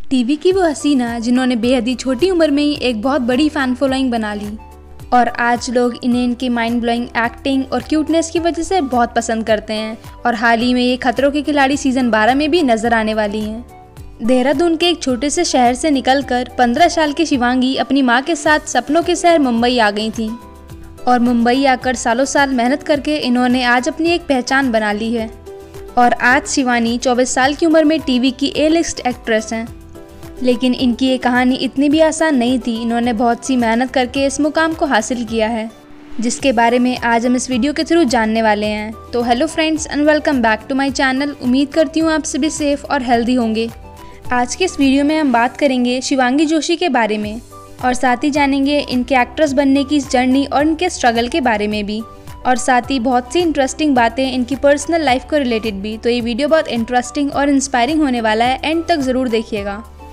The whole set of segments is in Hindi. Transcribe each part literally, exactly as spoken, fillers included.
टीवी की वो हसीना जिन्होंने बेहद ही छोटी उम्र में ही एक बहुत बड़ी फ़ैन फॉलोइंग बना ली और आज लोग इन्हें इनकी माइंड ब्लोइंग एक्टिंग और क्यूटनेस की वजह से बहुत पसंद करते हैं और हाल ही में ये खतरों के खिलाड़ी सीज़न बारह में भी नज़र आने वाली हैं। देहरादून के एक छोटे से शहर से निकलकर पंद्रह साल की शिवांगी अपनी माँ के साथ सपनों के शहर मुंबई आ गई थी और मुंबई आकर सालों साल मेहनत करके इन्होंने आज अपनी एक पहचान बना ली है और आज शिवानी चौबीस साल की उम्र में टीवी की ए लिस्ट एक्ट्रेस हैं। लेकिन इनकी ये कहानी इतनी भी आसान नहीं थी। इन्होंने बहुत सी मेहनत करके इस मुकाम को हासिल किया है, जिसके बारे में आज हम इस वीडियो के थ्रू जानने वाले हैं। तो hello friends and welcome back to my channel. उम्मीद करती हूँ आप सभी सेफ और हेल्दी होंगे। आज के इस वीडियो में हम बात करेंगे शिवांगी जोशी के बारे में और साथ ही जानेंगे इनके एक्ट्रेस बनने की इस जर्नी और इनके स्ट्रगल के बारे में भी, और साथ ही बहुत सी इंटरेस्टिंग बातें इनकी पर्सनल लाइफ को रिलेटेड भी। तो ये वीडियो बहुत इंटरेस्टिंग और इंस्पायरिंग होने वाला है, एंड तक ज़रूर देखिएगा।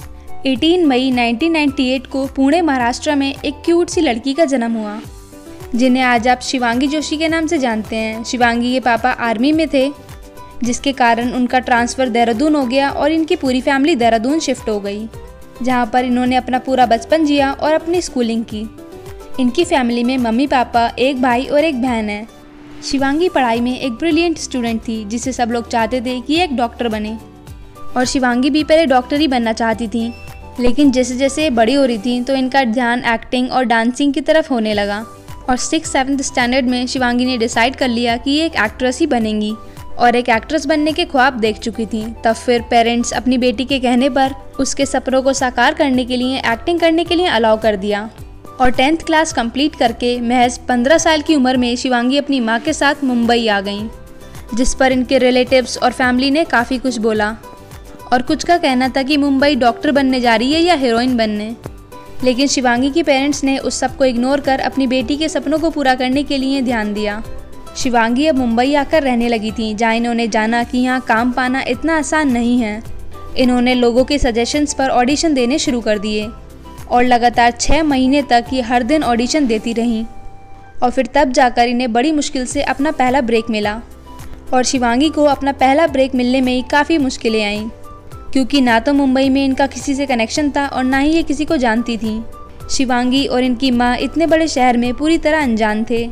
अठारह मई उन्नीस सौ अट्ठानवे को पुणे महाराष्ट्र में एक क्यूट सी लड़की का जन्म हुआ, जिन्हें आज आप शिवांगी जोशी के नाम से जानते हैं। शिवांगी के पापा आर्मी में थे, जिसके कारण उनका ट्रांसफ़र देहरादून हो गया और इनकी पूरी फैमिली देहरादून शिफ्ट हो गई, जहाँ पर इन्होंने अपना पूरा बचपन जिया और अपनी स्कूलिंग की। इनकी फैमिली में मम्मी पापा, एक भाई और एक बहन है। शिवांगी पढ़ाई में एक ब्रिलियंट स्टूडेंट थी, जिसे सब लोग चाहते थे कि एक डॉक्टर बने, और शिवांगी भी पहले डॉक्टर ही बनना चाहती थी। लेकिन जैसे जैसे बड़ी हो रही थी तो इनका ध्यान एक्टिंग और डांसिंग की तरफ होने लगा, और सिक्स सेवन्थ स्टैंडर्ड में शिवांगी ने डिसाइड कर लिया कि ये एक एक्ट्रेस ही बनेंगी, और एक एक्ट्रेस बनने के ख्वाब देख चुकी थी। तब फिर पेरेंट्स अपनी बेटी के कहने पर उसके सपनों को साकार करने के लिए एक्टिंग करने के लिए अलाउ कर दिया, और टेंथ क्लास कंप्लीट करके महज पंद्रह साल की उम्र में शिवांगी अपनी माँ के साथ मुंबई आ गईं, जिस पर इनके रिलेटिव्स और फैमिली ने काफ़ी कुछ बोला, और कुछ का कहना था कि मुंबई डॉक्टर बनने जा रही है या हीरोइन बनने। लेकिन शिवांगी की पेरेंट्स ने उस सब को इग्नोर कर अपनी बेटी के सपनों को पूरा करने के लिए ध्यान दिया। शिवांगी अब मुंबई आकर रहने लगी थी, जहाँ इन्होंने जाना कि यहाँ काम पाना इतना आसान नहीं है। इन्होंने लोगों के सजेशंस पर ऑडिशन देने शुरू कर दिए और लगातार छः महीने तक ये हर दिन ऑडिशन देती रहीं, और फिर तब जाकर इन्हें बड़ी मुश्किल से अपना पहला ब्रेक मिला। और शिवांगी को अपना पहला ब्रेक मिलने में ही काफ़ी मुश्किलें आईं, क्योंकि ना तो मुंबई में इनका किसी से कनेक्शन था और ना ही ये किसी को जानती थी। शिवांगी और इनकी माँ इतने बड़े शहर में पूरी तरह अनजान थे।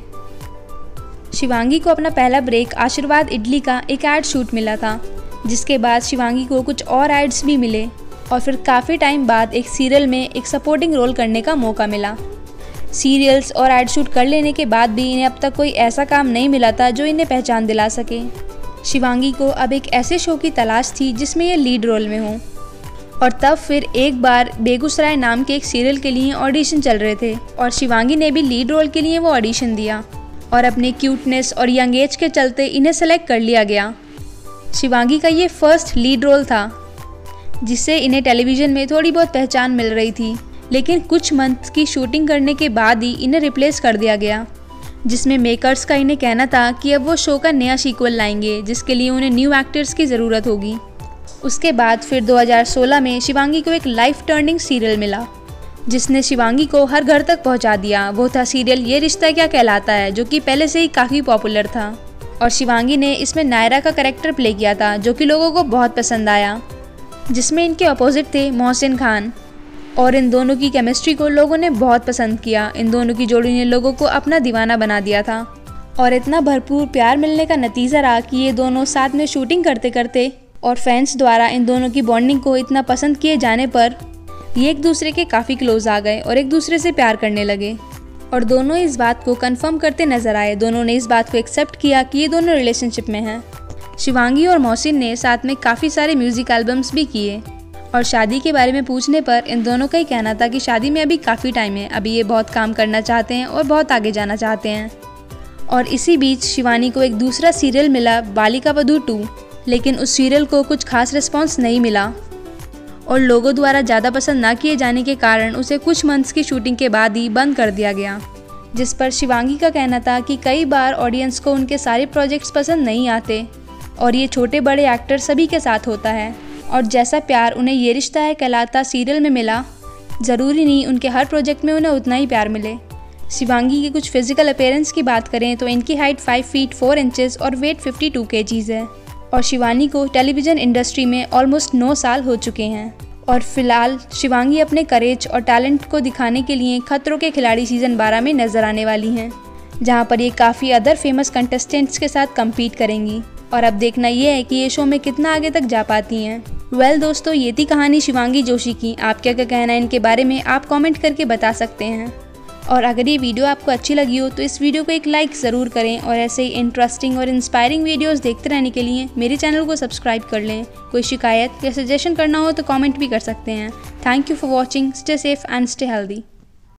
शिवांगी को अपना पहला ब्रेक आशीर्वाद इडली का एक ऐड शूट मिला था, जिसके बाद शिवांगी को कुछ और एड्स भी मिले, और फिर काफ़ी टाइम बाद एक सीरियल में एक सपोर्टिंग रोल करने का मौका मिला। सीरियल्स और एड शूट कर लेने के बाद भी इन्हें अब तक कोई ऐसा काम नहीं मिला था जो इन्हें पहचान दिला सके। शिवांगी को अब एक ऐसे शो की तलाश थी जिसमें ये लीड रोल में हो, और तब फिर एक बार बेगूसराय नाम के एक सीरियल के लिए ऑडिशन चल रहे थे, और शिवांगी ने भी लीड रोल के लिए वो ऑडिशन दिया, और अपने क्यूटनेस और यंग एज के चलते इन्हें सेलेक्ट कर लिया गया। शिवांगी का ये फर्स्ट लीड रोल था, जिससे इन्हें टेलीविज़न में थोड़ी बहुत पहचान मिल रही थी। लेकिन कुछ मंथ की शूटिंग करने के बाद ही इन्हें रिप्लेस कर दिया गया, जिसमें मेकर्स का इन्हें कहना था कि अब वो शो का नया सीक्वल लाएंगे, जिसके लिए उन्हें न्यू एक्टर्स की ज़रूरत होगी। उसके बाद फिर दो हज़ार सोलह में शिवांगी को एक लाइफ टर्निंग सीरियल मिला, जिसने शिवांगी को हर घर तक पहुंचा दिया। वो था सीरियल ये रिश्ता क्या कहलाता है, जो कि पहले से ही काफ़ी पॉपुलर था, और शिवांगी ने इसमें नायरा का कैरेक्टर प्ले किया था, जो कि लोगों को बहुत पसंद आया, जिसमें इनके अपोजिट थे मोहसिन खान, और इन दोनों की केमिस्ट्री को लोगों ने बहुत पसंद किया। इन दोनों की जोड़ी ने लोगों को अपना दीवाना बना दिया था, और इतना भरपूर प्यार मिलने का नतीजा रहा कि ये दोनों साथ में शूटिंग करते करते और फैंस द्वारा इन दोनों की बॉन्डिंग को इतना पसंद किए जाने पर ये एक दूसरे के काफ़ी क्लोज आ गए और एक दूसरे से प्यार करने लगे, और दोनों इस बात को कंफर्म करते नजर आए। दोनों ने इस बात को एक्सेप्ट किया कि ये दोनों रिलेशनशिप में हैं। शिवांगी और मोहसिन ने साथ में काफ़ी सारे म्यूज़िक एल्बम्स भी किए, और शादी के बारे में पूछने पर इन दोनों का ही कहना था कि शादी में अभी काफ़ी टाइम है, अभी ये बहुत काम करना चाहते हैं और बहुत आगे जाना चाहते हैं। और इसी बीच शिवानी को एक दूसरा सीरियल मिला, बालिका वधू टू, लेकिन उस सीरियल को कुछ खास रिस्पॉन्स नहीं मिला, और लोगों द्वारा ज़्यादा पसंद ना किए जाने के कारण उसे कुछ मंथ्स की शूटिंग के बाद ही बंद कर दिया गया, जिस पर शिवांगी का कहना था कि कई बार ऑडियंस को उनके सारे प्रोजेक्ट्स पसंद नहीं आते, और ये छोटे बड़े एक्टर सभी के साथ होता है, और जैसा प्यार उन्हें ये रिश्ता है कहलाता सीरियल में मिला, ज़रूरी नहीं उनके हर प्रोजेक्ट में उन्हें उतना ही प्यार मिले। शिवांगी की कुछ फिजिकल अपीयरेंस की बात करें तो इनकी height five feet four inches और वेट फिफ्टी टू केजीज़ है, और शिवानी को टेलीविज़न इंडस्ट्री में ऑलमोस्ट नौ साल हो चुके हैं, और फिलहाल शिवांगी अपने करेज और टैलेंट को दिखाने के लिए खतरों के खिलाड़ी सीज़न बारह में नज़र आने वाली हैं, जहां पर ये काफ़ी अदर फेमस कंटेस्टेंट्स के साथ कम्पीट करेंगी। और अब देखना ये है कि ये शो में कितना आगे तक जा पाती हैं। वेल well, दोस्तों, ये थी कहानी शिवांगी जोशी की। आप क्या क्या कहना है इनके बारे में आप कमेंट करके बता सकते हैं। और अगर ये वीडियो आपको अच्छी लगी हो तो इस वीडियो को एक लाइक ज़रूर करें और ऐसे ही इंटरेस्टिंग और इंस्पायरिंग वीडियोस देखते रहने के लिए मेरे चैनल को सब्सक्राइब कर लें। कोई शिकायत या सजेशन करना हो तो कमेंट भी कर सकते हैं। Thank you for watching. Stay safe and stay healthy.